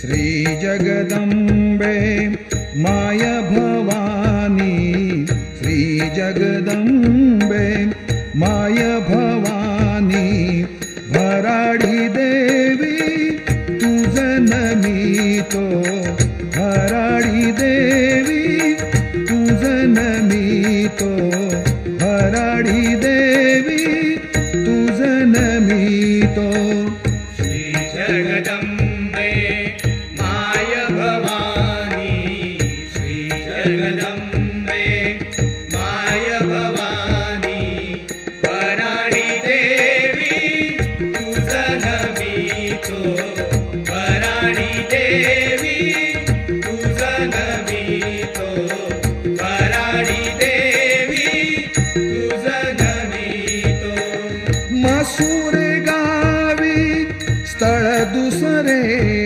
श्री जगदंबे माय भवानी, श्री जगदंबे माय भवानी, भराडी देवी तुझ नमितो, भराडी देवी तुझ नमितो, भराडी देवी तुझ नमितो। श्री जगदंबे माय भवानी, श्री जगदंबे माय भवानी, भराडी देवी तुझ नमितो, भराडी देवी तुझ नमितो, भराडी देवी तुझ नमितो। मसूर गावी स्थळ दुसरे,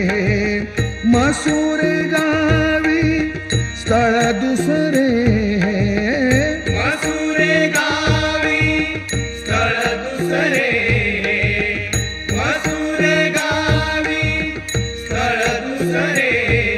मसूर गावी स्थळ दुसरे, मसूरे गावी स्थळ दुसरे, मसूरे गावी स्थळ दुसरे,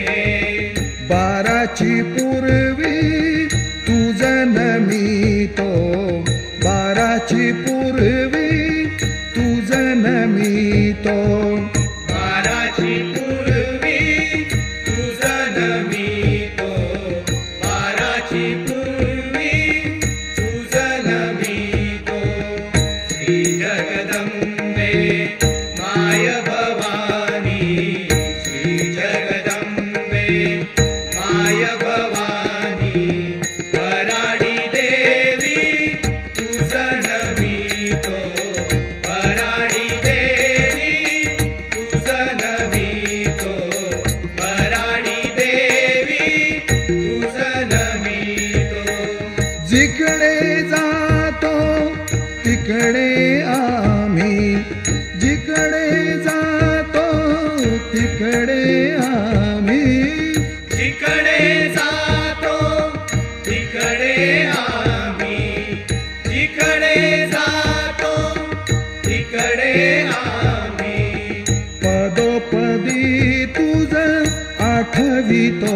बाराची पूर्वी तुझ नमितो, बाराची पूर्वी तुझ नमितो, बाराची पूर्वी तुझ नमितो, बाराची पूर्वी तुझ नमितो। श्री जगदंबे माय भवानी, श्री जगदंबे माय भवानी, भराडी देवी तुझ नमितो, भराडी देवी तुझ नमितो, भराडी देवी तुझ नमितो। जिकडे जातो तिकडे आम्ही, जिकडे जातो तिकडे आम्ही, जिकडे जातो तिकडे आम्ही, जिकडे जातो तिकडे आम्ही, पदोपदी तुझ आठवितो,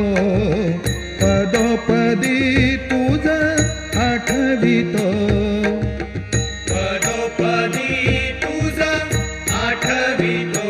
पदोपदी तुझ आठवितो, पदोपदी तुझ आठवितो,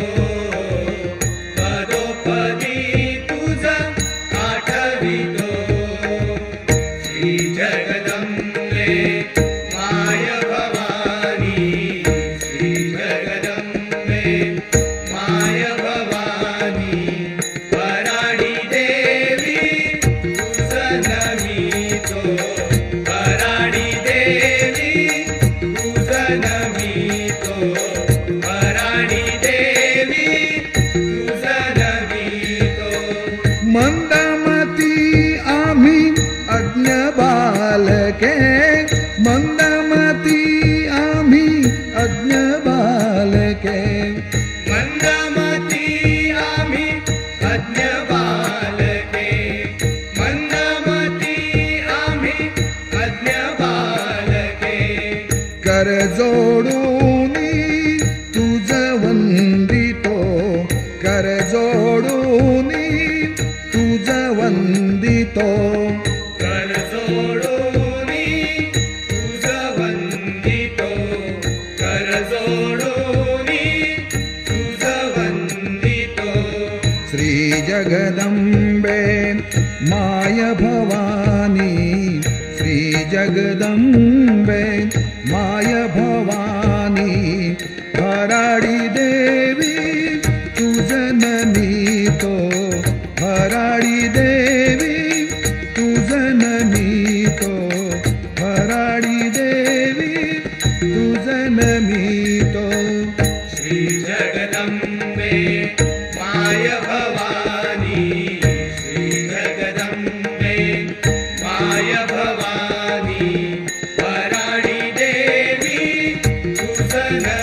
पदोपदी तुझ आठवितो। श्री जगदंबे माय भवानी, श्री जगदंबे माय भवानी, भराडी देवी तुझ नमितो, भराडी देवी तुझ नमितो, भराडी देवी तुझ नमितो। मंदमती आम्ही अज्ञ बालके, मंदमती आम्ही अज्ञ बालके, मंदमती आम्ही अज्ञ बालके, मंदमती आम्ही अज्ञ बालके, कर जोडूनी तुझ वंदितो, कर जोडूनी तुझ वंदितो, कर जोडूनी तुझ वंदितो, कर जोडूनी तुझ वंदितो। श्री जगदंबे माय भवानी, श्री जगदंबे माय भवानी, भराडी देवी तुझ नमितो, भराडी देवी तुझ नमितो, भराडी देवी तुझ नमितो। श्री जगदंबे माय भवानी, श्री जगदंबे माय भवानी, भराडी देवी तुझ